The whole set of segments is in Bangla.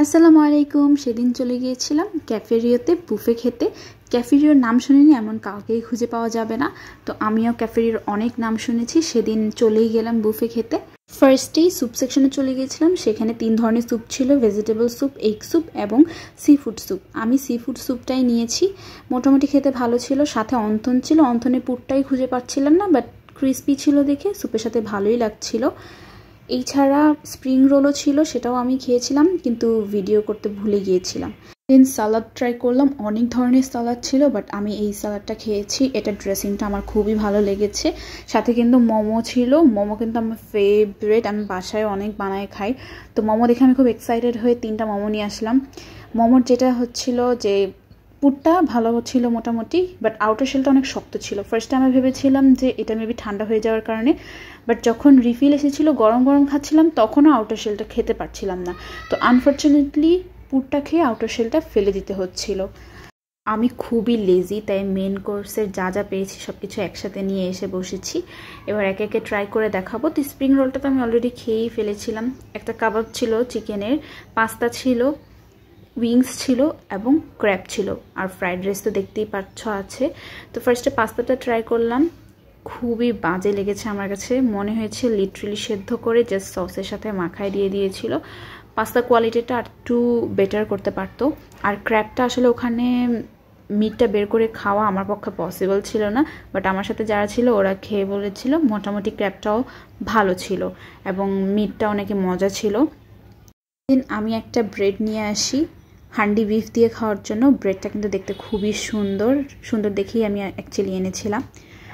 আসসালামু আলাইকুম। সেদিন চলে গিয়েছিলাম ক্যাফেরিওতে বুফে খেতে। ক্যাফেরিওর নাম শুনিনি এমন কাউকেই খুঁজে পাওয়া যাবে না, তো আমিও ক্যাফেরিওর অনেক নাম শুনেছি। সেদিন চলেই গেলাম বুফে খেতে। ফার্স্টেই স্যুপ সেকশনে চলে গিয়েছিলাম। সেখানে 3 ধরনের স্যুপ ছিল, ভেজিটেবল স্যুপ, এগ স্যুপ এবং সি ফুড স্যুপ। আমি সি ফুড স্যুপটাই নিয়েছি। মোটামুটি খেতে ভালো ছিল, সাথে অন্থন ছিল। অন্থনের পুরটাই খুঁজে পাচ্ছিলাম না, বাট ক্রিস্পি ছিল দেখে স্যুপের সাথে ভালোই লাগছিল। এছাড়া স্প্রিং রোলও ছিল, সেটাও আমি খেয়েছিলাম, কিন্তু ভিডিও করতে ভুলে গিয়েছিলাম। দেন সালাদ ট্রাই করলাম। অনেক ধরনের সালাদ ছিল, বাট আমি এই সালাদটা খেয়েছি। এটা ড্রেসিংটা আমার খুবই ভালো লেগেছে। সাথে কিন্তু মোমো ছিল। মোমো কিন্তু আমার ফেভারিট, আমি বাসায় অনেক বানায় খাই। তো মোমো দেখে আমি খুব এক্সাইটেড হয়ে 3টা মোমো নিয়ে আসলাম। মোমোর যেটা হচ্ছিল যে পুরটা ভালো ছিল মোটামুটি, বাট আউটার শেলটা অনেক শক্ত ছিল। ফার্স্টে আমি ভেবেছিলাম যে এটা মেবি ঠান্ডা হয়ে যাওয়ার কারণে, বাট যখন রিফিল এসেছিল গরম গরম খাচ্ছিলাম তখনও আউটার শেলটা খেতে পারছিলাম না। তো আনফর্চুনেটলি পুরটা খেয়ে আউটার শেলটা ফেলে দিতে হচ্ছিল। আমি খুবই লেজি, তাই মেন কোর্সের যা যা পেয়েছি সব কিছু একসাথে নিয়ে এসে বসেছি। এবার একে একে ট্রাই করে দেখাবো। তো স্প্রিং রোলটা তো আমি অলরেডি খেয়েই ফেলেছিলাম। একটা কাবাব ছিল চিকেনের, পাস্তা ছিল, উইংস ছিল এবং ক্র্যাব ছিল, আর ফ্রাইড রাইস তো দেখতেই পাচ্ছ আছে। তো ফার্স্টে পাস্তাটা ট্রাই করলাম। খুবই বাজে লেগেছে আমার কাছে। মনে হয়েছে লিটারালি সেদ্ধ করে জাস্ট সসের সাথে মাখায় দিয়ে দিয়েছিল। পাস্তা কোয়ালিটিটা একটু বেটার করতে পারতো। আর ক্র্যাবটা আসলে ওখানে মিটটা বের করে খাওয়া আমার পক্ষে পসিবল ছিল না, বাট আমার সাথে যারা ছিল ওরা খেয়ে বলেছিল মোটামুটি ক্র্যাবটাও ভালো ছিল এবং মিটটাও নাকি মজা ছিল। দেন আমি একটা ব্রেড নিয়ে আসি হান্ডি বিফ দিয়ে খাওয়ার জন্য। ব্রেডটা কিন্তু দেখতে খুবই সুন্দর সুন্দর দেখেই আমি অ্যাকচুয়ালি এনেছিলাম।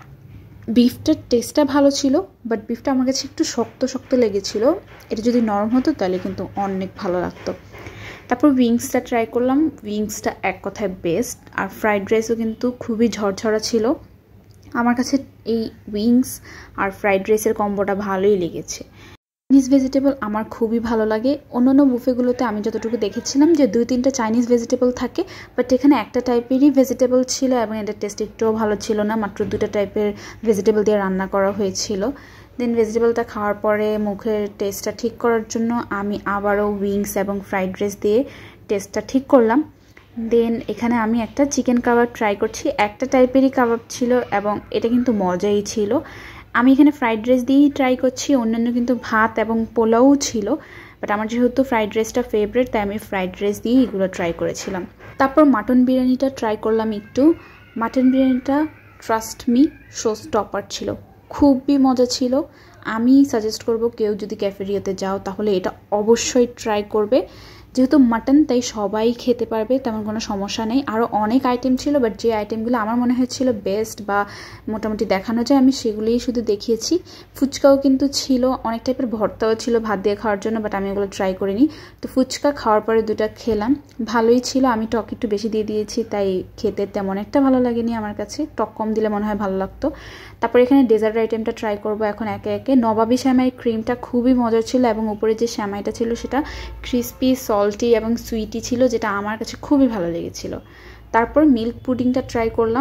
বিফটার টেস্টটা ভালো ছিল, বাট বিফটা আমার কাছে একটু শক্ত শক্ত লেগেছিল। এটা যদি নরম হতো তাহলে কিন্তু অনেক ভালো লাগতো। তারপর উইংসটা ট্রাই করলাম। উইংসটা এক কথায় বেস্ট। আর ফ্রাইড রাইসও কিন্তু খুবই ঝরঝরা ছিল। আমার কাছে এই উইংস আর ফ্রাইড রাইসের কম্বোটা ভালোই লেগেছে। চাইনিজ ভেজিটেবল আমার খুবই ভালো লাগে। অন্যান্য বুফেগুলোতে আমি যতটুকু দেখেছিলাম যে 2-3টা চাইনিজ ভেজিটেবল থাকে, বাট এখানে একটা টাইপেরই ভেজিটেবল ছিল এবং এটার টেস্ট একটুও ভালো ছিল না। মাত্র 2টা টাইপের ভেজিটেবল দিয়ে রান্না করা হয়েছিল। দেন ভেজিটেবলটা খাওয়ার পরে মুখের টেস্টটা ঠিক করার জন্য আমি আবারও উইংস এবং ফ্রাইড রাইস দিয়ে টেস্টটা ঠিক করলাম। দেন এখানে আমি একটা চিকেন কাবাব ট্রাই করছি। একটা টাইপেরই কাবাব ছিল এবং এটা কিন্তু মজাই ছিল। আমি এখানে ফ্রাইড রাইস দিয়েই ট্রাই করছি, অন্যান্য কিন্তু ভাত এবং পোলাও ছিল, বাট আমার যেহেতু ফ্রাইড রাইসটা ফেভারিট তাই আমি ফ্রাইড রাইস দিয়েই এগুলো ট্রাই করেছিলাম। তারপর মাটন বিরিয়ানিটা ট্রাই করলাম একটু। মাটন বিরিয়ানিটা ট্রাস্ট মি শো স্টপার ছিল, খুবই মজা ছিল। আমি সাজেস্ট করব কেউ যদি ক্যাফেরিয়াতে যাও তাহলে এটা অবশ্যই ট্রাই করবে। যেহেতু মাটন তাই সবাই খেতে পারবে, তেমন কোনো সমস্যা নেই। আরও অনেক আইটেম ছিল, বাট যে আইটেমগুলো আমার মনে হয়েছিল বেস্ট বা মোটামুটি দেখানো যায় আমি সেগুলোই শুধু দেখিয়েছি। ফুচকাও কিন্তু ছিল, অনেক টাইপের ভর্তাও ছিল ভাত দিয়ে খাওয়ার জন্য, বাট আমি ওগুলো ট্রাই করিনি। তো ফুচকা খাওয়ার পরে 2টা খেলাম, ভালোই ছিল। আমি টক একটু বেশি দিয়ে দিয়েছি তাই খেতে তেমন একটা ভালো লাগেনি আমার কাছে। টক কম দিলে মনে হয় ভালো লাগতো। তারপর এখানে ডেজার্ট আইটেমটা ট্রাই করবো এখন একে একে। নবাবী শ্যামাই ক্রিমটা খুবই মজার ছিল এবং উপরে যে শ্যামাইটা ছিল সেটা ক্রিস্পি, সল্টি এবং সুইটি ছিল, যেটা আমার কাছে খুবই ভালো লেগেছিল। তারপর মিল্ক পুডিংটা ট্রাই করলাম।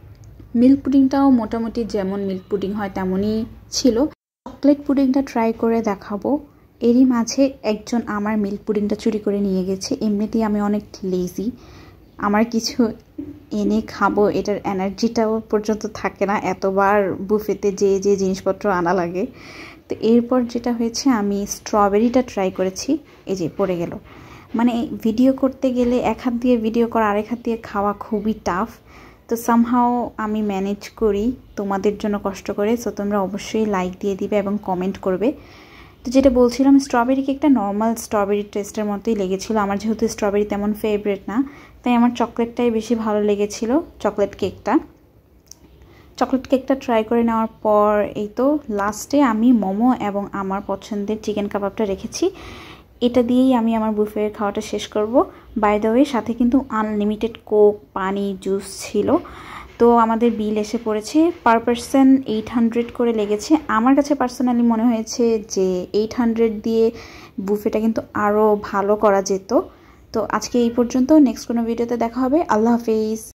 মিল্ক পুডিংটাও মোটামুটি যেমন মিল্ক পুডিং হয় তেমনই ছিল। চকলেট পুডিংটা ট্রাই করে দেখাবো। এরই মাঝে একজন আমার মিল্ক পুডিংটা চুরি করে নিয়ে গেছে। এমনিতেই আমি অনেক লেজি, আমার কিছু এনে খাবো এটার এনার্জিটাও পর্যন্ত থাকে না, এতবার বুফেতে যে যে জিনিসপত্র আনা লাগে। তো এরপর যেটা হয়েছে আমি স্ট্রবেরিটা ট্রাই করেছি। এই যে পড়ে গেল। মানে ভিডিও করতে গেলে এক হাত দিয়ে ভিডিও করা আরেক হাত দিয়ে খাওয়া খুবই টাফ। তো সামহাও আমি ম্যানেজ করি তোমাদের জন্য কষ্ট করে। সো তোমরা অবশ্যই লাইক দিয়ে দিবে এবং কমেন্ট করবে। তো যেটা বলছিলাম, স্ট্রবেরি কেকটা নর্মাল স্ট্রবেরি টেস্টের মতোই লেগেছিল। আমার যেহেতু স্ট্রবেরি তেমন ফেভারিট না, তাই আমার চকলেটটাই বেশি ভালো লেগেছিল, চকলেট কেকটা ট্রাই করে নেওয়ার পর এই তো লাস্টে আমি মোমো এবং আমার পছন্দের চিকেন কাবাবটা রেখেছি। এটা দিয়েই আমি আমার বুফের খাওয়াটা শেষ করব। বাই দ্য ওয়ে সাথে কিন্তু আনলিমিটেড কোক, পানি, জুস ছিল। তো আমাদের বিল এসে পড়েছে পার পারসন 800 করে লেগেছে। আমার কাছে পার্সোনালি মনে হয়েছে যে 800 দিয়ে বুফেটা কিন্তু আরও ভালো করা যেত। তো আজকে এই পর্যন্ত, নেক্সট কোনো ভিডিওতে দেখা হবে। আল্লাহ হাফেজ।